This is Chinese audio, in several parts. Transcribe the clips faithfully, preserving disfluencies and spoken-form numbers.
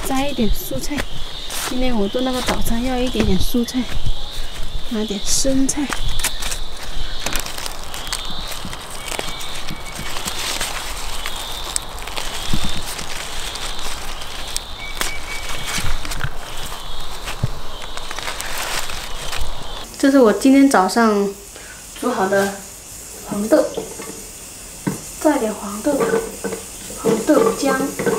摘一点蔬菜。今天我做那个早餐要一点点蔬菜，拿点生菜。 这是我今天早上煮好的黄豆，再点黄豆，黄豆浆，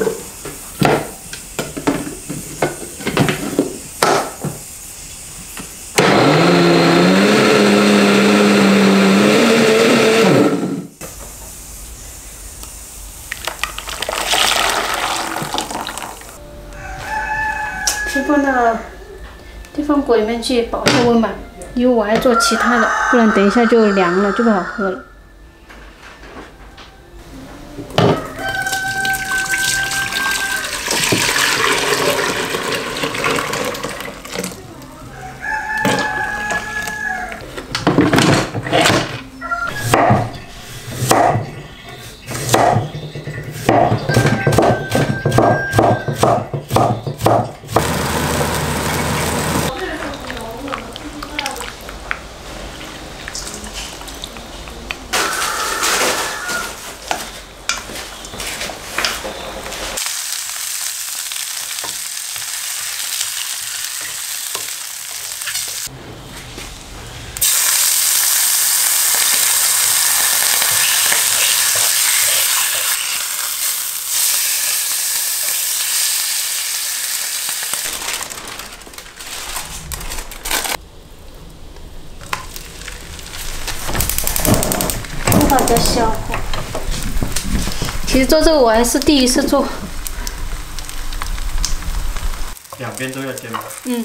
先放到电饭锅里面去保持温吧。 因为我还做其他的，不然等一下就凉了，就不好喝了。大家消化。其实做这个我还是第一次做。 两边都要煎吗？ 嗯。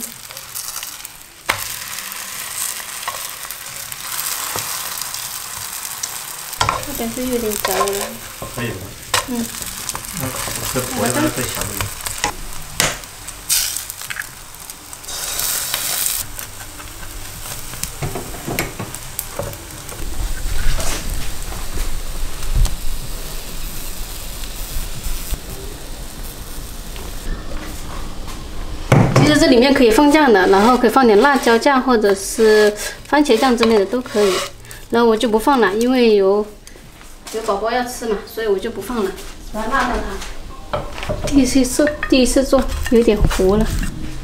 这边是有点焦了。 可以了。 嗯。 那这火要不要再小一点？ 其实这里面可以放酱的，然后可以放点辣椒酱或者是番茄酱之类的都可以。然后我就不放了，因为有有宝宝要吃嘛，所以我就不放了，把它辣到它。第一次做，第一次做有点糊了。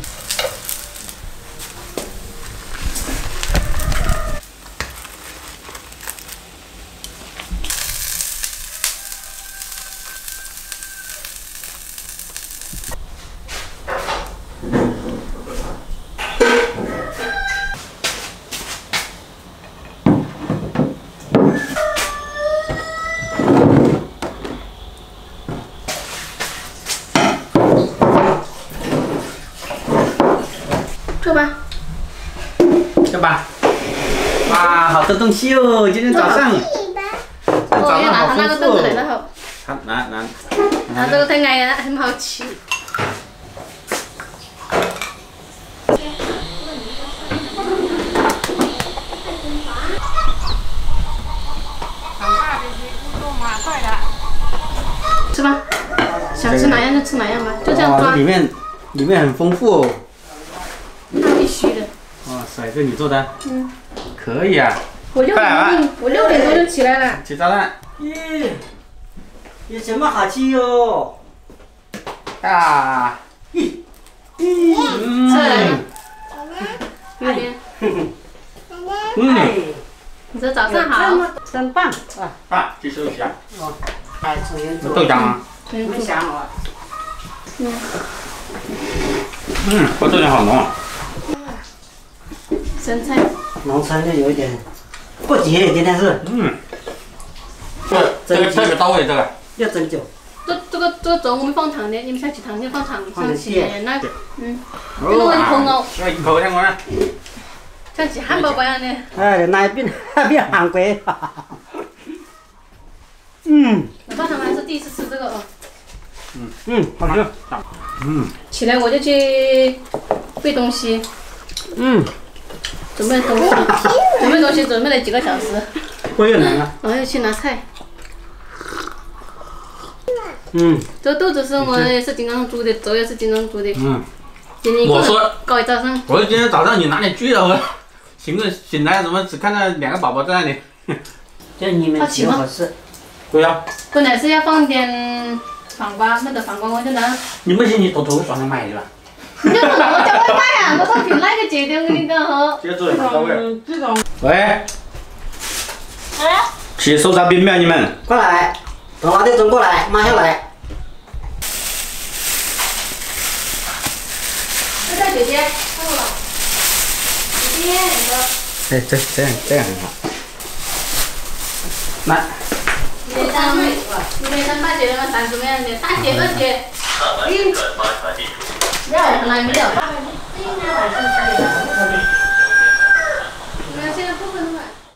做吧， 做吧。哇，好多东西哦！今天早上，今天早上好丰富哦。好，拿拿。 拿这个太矮了，很好吃。吃吧，想吃哪样就吃哪样吧，就这样抓。 里面里面很丰富哦。 那必须的。 哇塞，这你做的？ 嗯。 可以啊。 我六点我六点多就起来了。 起早了。 咦，有什么好吃哟？ 啊。 咦，咦， 嗯。 有点。 嗯。 你说早上好。 真棒啊！ 啊，去收拾一下。 哦，哎，主人做豆浆吗？ 没想我。 嗯。 嗯，这豆浆好浓啊。 生菜， 农村就有一点不急，今天是。 嗯。这这个特别到位，这个。 要针灸。 这这个这个粥我们放糖的，你们想吃糖就放糖，想吃那嗯，这个哦。 一口哦。 这一口听我呢。 像吃汉堡包一样的。 哎，那变变韩国。嗯。 我爸他们还是第一次吃这个哦。 嗯嗯，好吃。 嗯。 起来我就去备东西。 嗯。 准备东西，准备东西，准备了几个小时。 我也来了。 然后又去拿菜。 嗯。 这豆子是我也是经常煮的，粥也是经常煮的。 嗯。 今天我说搞一早上。 我说今天早上你哪里去了？我醒了醒来怎么只看到两个宝宝在那里？ 这你们挺好吃。 对呀。 本来是要放点黄瓜，那个黄瓜我就拿。 你不行，你偷偷上来买的吧？ 你就我叫外卖啊！我上凭那个节点，我跟你讲哈。 接着到位。 这种。 喂。哎。吃手抓饼没有你们？ 过来，等八点钟过来，马上来。 这叫姐姐，看我了。姐姐，你说。 哎，这这样这样很好。来。 一天三，一天三八节了，三什么样的？大姐、二姐。嗯。要，来没有？